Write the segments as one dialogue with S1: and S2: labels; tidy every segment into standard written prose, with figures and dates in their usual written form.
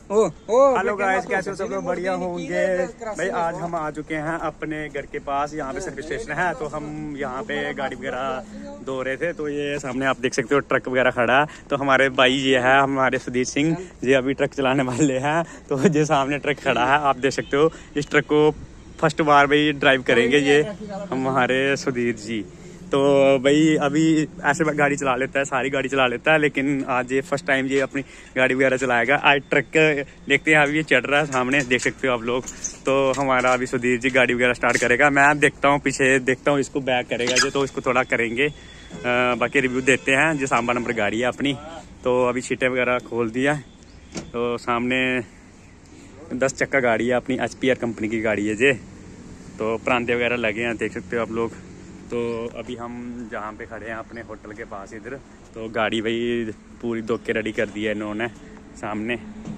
S1: Hello guys, कैसे हो सब लोग? बढ़िया होंगे भाई। आज हम आ चुके हैं अपने घर के पास, यहाँ पे सर्विस स्टेशन है, तो हम यहाँ पे गाड़ी वगैरह धो रहे थे। तो ये सामने आप देख सकते हो ट्रक वगैरह खड़ा है। तो हमारे भाई ये है हमारे सुधीर सिंह जी, अभी ट्रक चलाने वाले हैं। तो ये सामने ट्रक खड़ा है, आप देख सकते हो। इस ट्रक को फर्स्ट बार भाई ड्राइव करेंगे ये हमारे सुधीर जी। तो भाई अभी ऐसे गाड़ी चला लेता है, सारी गाड़ी चला लेता है, लेकिन आज ये फर्स्ट टाइम ये अपनी गाड़ी वगैरह चलाएगा। आज ट्रक देखते हैं, अभी ये चढ़ रहा है, सामने देख सकते हो आप लोग। तो हमारा अभी सुधीर जी गाड़ी वगैरह स्टार्ट करेगा। मैं देखता हूँ पीछे, देखता हूँ इसको बैक करेगा जो, तो इसको थोड़ा करेंगे। बाकी रिव्यू देते हैं। जो सांबा नंबर गाड़ी है अपनी, तो अभी सीटें वगैरह खोल दिया। तो सामने 10 चक्का गाड़ी है अपनी, HPR कंपनी की गाड़ी है ये। तो प्रांते वगैरह लगे हैं, देख सकते हो आप लोग। तो अभी हम जहाँ पे खड़े हैं अपने होटल के पास इधर, तो गाड़ी भाई पूरी धो के रेडी कर दी है इन्होंने सामने।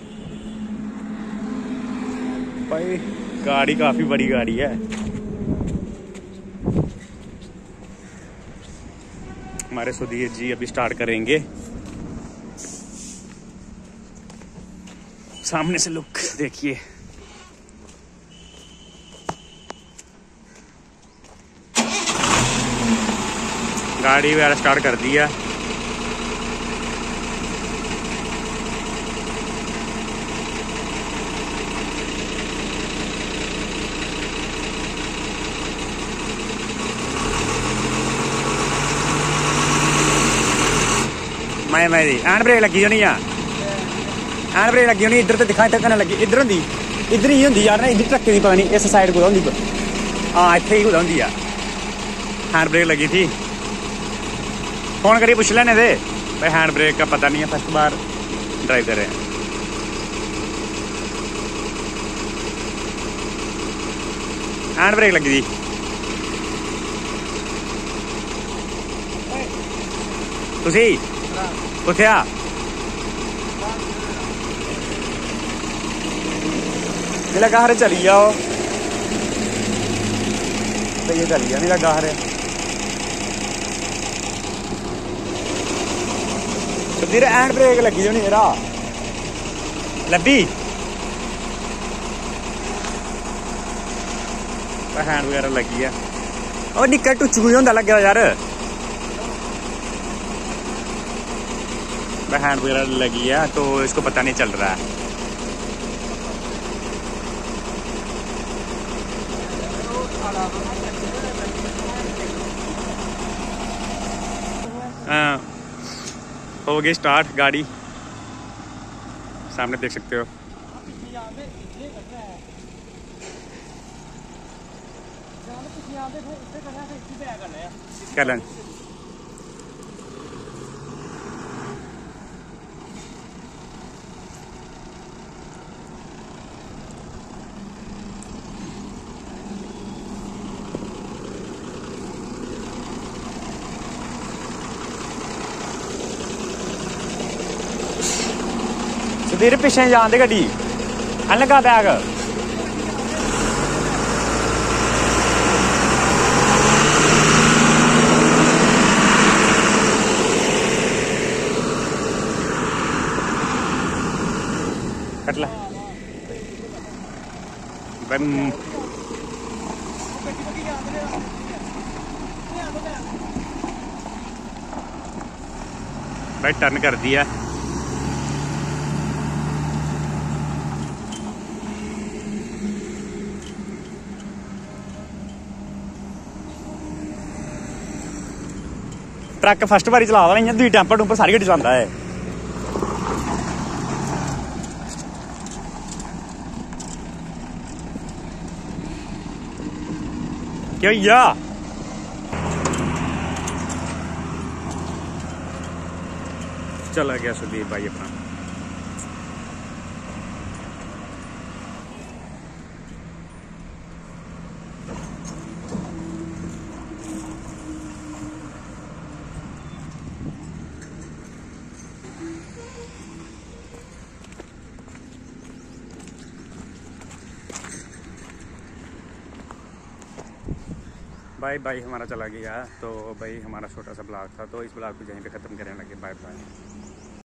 S1: भाई गाड़ी काफ़ी बड़ी गाड़ी है। हमारे सुधीर जी अभी स्टार्ट करेंगे। सामने से लुक देखिए। गाड़ी वगैरह स्टार्ट कर दी है। मैं हैंड ब्रेक लगी होनी है, हैंड ब्रेक लगी होनी। इधर तो दिखा, इधर कन्नै लगी, इधर होंदी, इधर ही होंदी यार ना, इधर ट्रक की पता नहीं, इस साइड कुदै होंदी। हाँ इत्थे ही कुदै होंदी है। हैंड ब्रेक लगी थी, फोन करिए पूछ लेने दे भाई। हैंड ब्रेक का पता नहीं है, फर्स्ट बार ड्राइव कर रहे हैं। हैंड ब्रेक लगी थी। तुसी कुत्थे आ? मेरा गाहर चली जाओ तो ये चली गया मेरा गाहर है। सुधीर हैंड ब्रेक लगी होनी मेरा लब्बी। हैंड वगैरह लगी है और निक्का टुच्चू कोई होंदा लग्गे यार। हैंड वगैरह लगी है तो इसको पता नहीं चल रहा है। हो गई स्टार्ट गाड़ी, सामने देख सकते हो। कर लें। सुधीर पिछे जान दे गड्डी, अन लगा बैग। कट ला भाई, टर्न कर दिया। ट्रक फर्स्ट बारी चला रहा है, दुई टैंपर टूंपर सारी गड्डी चलाता है। क्या भैया चला गया सुधीर भाई अपना। बाय बाय हमारा चला गया। तो भाई हमारा छोटा सा ब्लॉग था, तो इस ब्लॉग को यहीं पे ख़त्म करने लगे। Bye bye.